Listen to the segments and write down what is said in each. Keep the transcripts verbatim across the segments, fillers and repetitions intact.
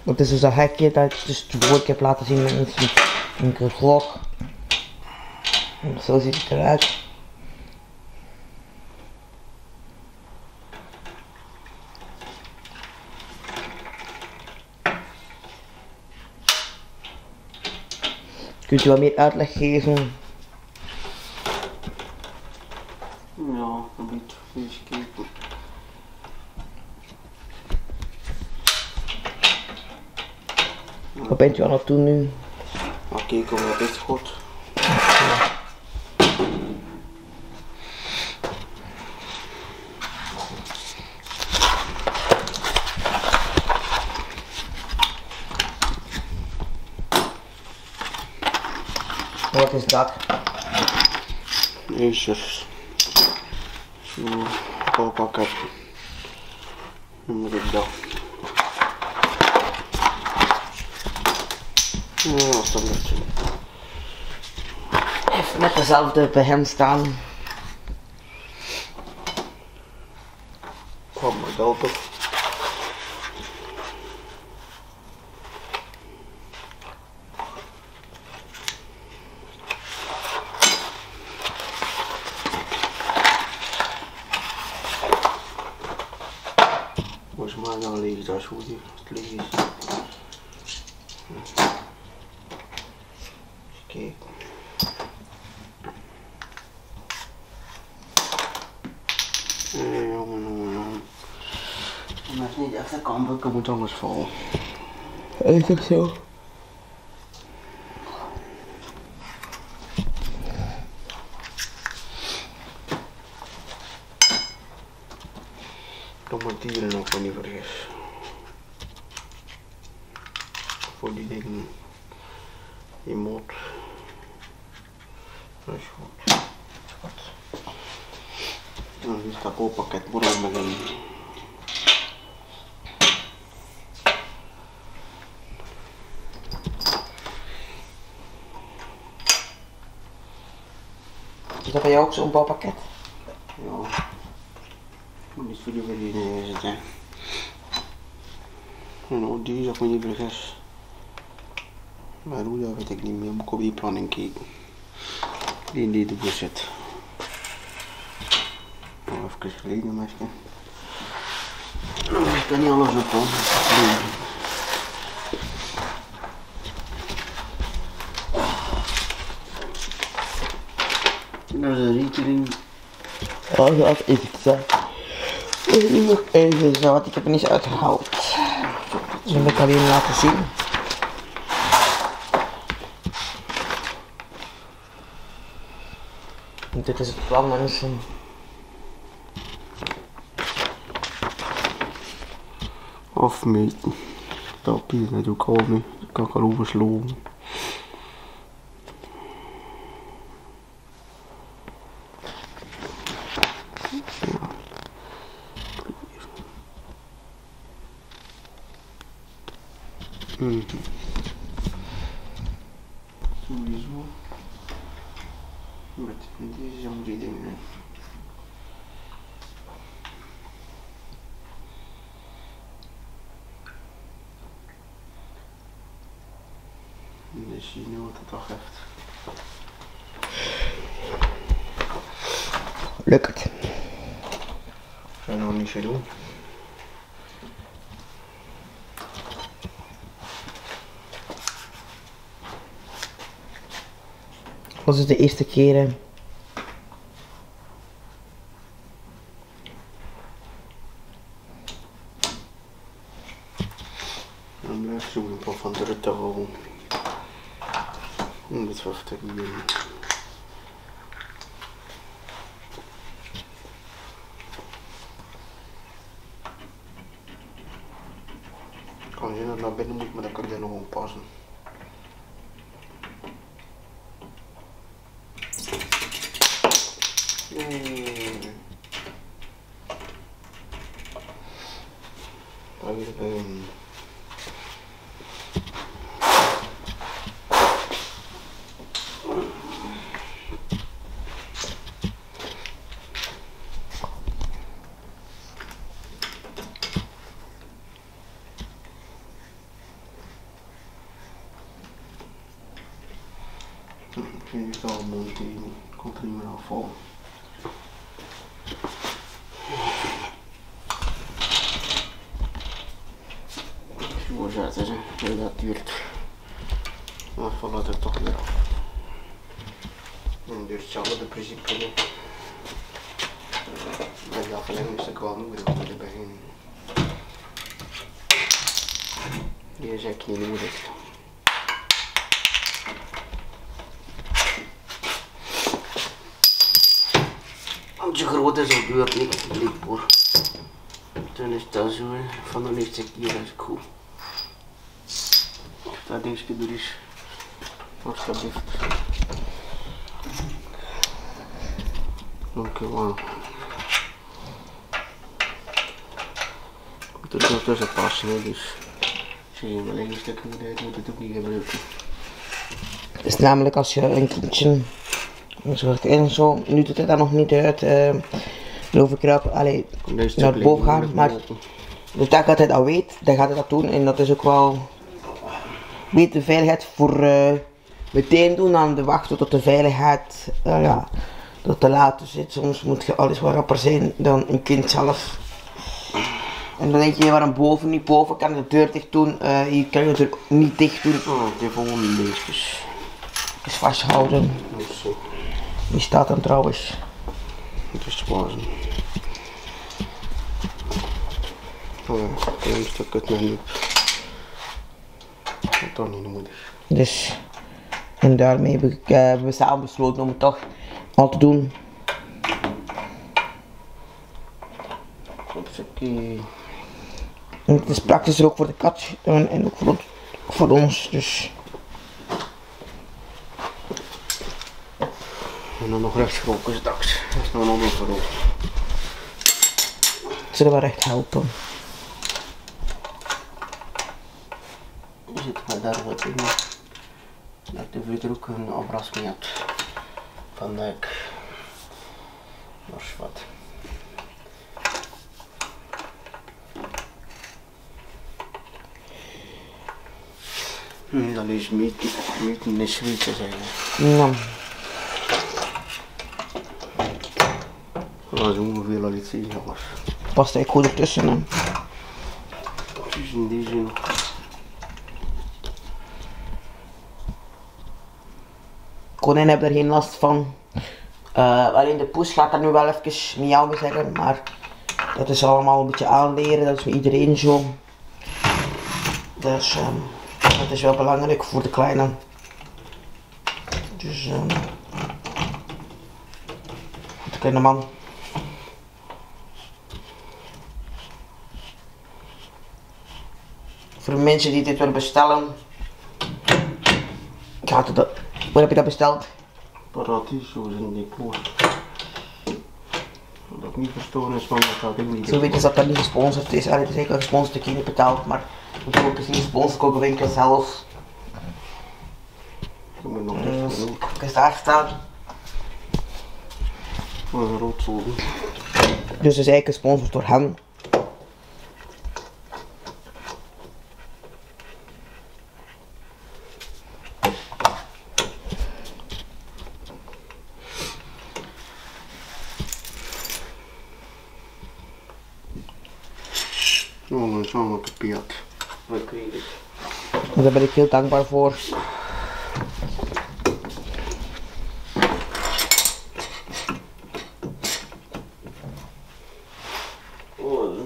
Het is dus een hekje dat ik dus ik heb laten zien met een, een krog. Zo ziet het eruit. Kunt u wat meer uitleg geven? Ja, een beetje. Eens kijken. Wat bent u aan het doen nu? Maar kijken of het is goed. Wat is dat? Jezus. Zo'n koolpakket. Dan moet ik dat. Ja, dat is een beetje. Even met dezelfde bij hem staan. Kom maar helpen. Volgens mij dan leeg dat zo die het leeg is. Kijk. Nee, jongen, jongen, jongen. Dat is niet echt een kamp, ik moet anders vallen. Is het zo? Doe maar dieren nog van die vergis. Voor die dingen. Je moet. Dat is goed. Goed. Dan is dat koolpakket moet al beginnen. Is dat bij jou ook zo'n bouwpakket? Ja. Moet niet voor die verliezen zitten. En ook die is ook niet vergis. Maar hoe dat weet ik niet meer. Moet ik op die planning kijken. Die in die doek zit. Oh, even geleden misschien. Ik kan niet alles op hoor. Dat is een rietering. Oh, dat is het zo. Nog even zo, want ik heb er niets uitgehaald. Dat wil ik alleen laten zien. Dit is het plan, mensen. Afmeten. Dat hier, dat doe ik al niet. Dat kan ik al overslopen. Mm-hmm. Sowieso. Met deze zo'n drie dingen. Dus je nu wat het toch heeft. Lukt. Ga nog niet zo doen. Dat is de eerste keer. Hè. Dan blijf zo een paar van de rutte houden. Dat hoeft ik niet. Ik kan zien dat naar binnen moet, maar dan kan ik daar nog op passen. Um, Hier is al een mooi ding. Komt er niet meer afval. Voorzetten ze, hoe dat duurt. Afval laat er toch weer af. En duurt hetzelfde principe op. Bij de aflevering is het wel nog weer op de begin. Hier zeg ik niet hoe dit. Want je groot is op deur niet, blijkbaar. Dan is dat zo, van de eerste keer is het goed. Dat dingetje er is. Alsjeblieft. Dankjewel. Ik moet er zo tussen passen, hè, dus zie je maar één stuk moet uit, moet het ook niet gebruiken. Het is namelijk als je een kindje zo en zo, nu doet het dan nog niet uit, uh, bovenkruipen, allee, naar boven gaan, maar dus dat gaat hij dat weet, dan gaat hij dat doen en dat is ook wel weet de veiligheid voor uh, meteen doen dan de wachten tot de veiligheid, uh, ja, tot te laat is. Dus soms moet je alles wat rapper zijn dan een kind zelf. En dan denk je waarom boven niet, boven kan je de deur dicht doen, uh, hier kan je de deur niet dicht doen. Oh, die volgende beestjes. Is vasthouden. Zo. Die staat dan trouwens. Het is spazen. Oh ja, een klein stuk uit mijn loop. Dat toch niet nodig. Dus, en daarmee heb ik uh, we samen besloten om het toch al te doen. Hopsakee. En het is praktischer ook voor de kat en, en ook voor ons, voor ons dus. En dan nog rechtsgeroken straks. Dat is nog een ander verhaal. Het zullen wel echt helpen. Je zit maar daar wat in. Dat ik de vroeger ook een afrasking had. Vandaar ik nog wat. Nu dan is meet, meet in de Zwitser zijn. Ja. Dat is ongeveer al iets in jongens. Past eigenlijk goed ertussen hè. Dus in die zin. Konijn hebben er geen last van. Uh, alleen de poes gaat er nu wel even miauwen zeggen, maar dat is allemaal een beetje aanleren, dat is met iedereen zo. Dus um, dat is wel belangrijk voor de kleine. Dus um, de kleine man. Voor de mensen die dit willen bestellen, gaat het. Waar heb je dat besteld? Paradiso in die kloot. Dat ik niet verstoren is van dat dat ding niet. Zo weten ze dat dat niet gesponsord is. Allee, het is zeker gesponsord, ik heb niet betaald, maar natuurlijk is niet gesponsord, ook een winkel zelf. Ik moet nog Dus, even doen. ik is daar staan. Voor een roodzoden. Dus het is eigenlijk gesponsord door hem. Oh, dan is allemaal gepiat. Wat kreeg ik? Daar ben ik heel dankbaar voor. Oh,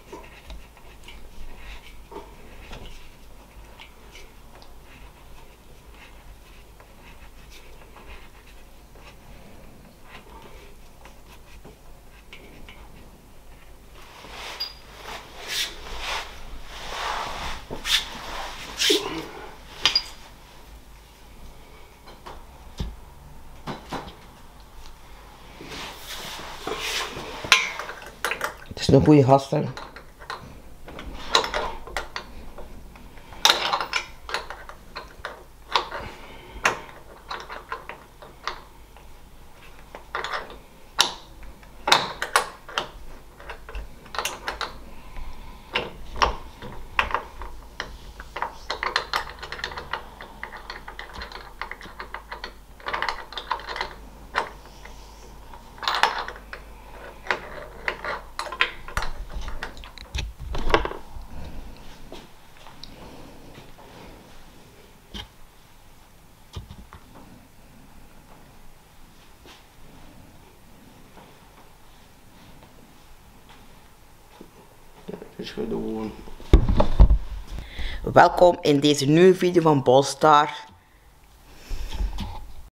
Het is een goede gast hè. schudden gewoon. Welkom in deze nieuwe video van Ballstar.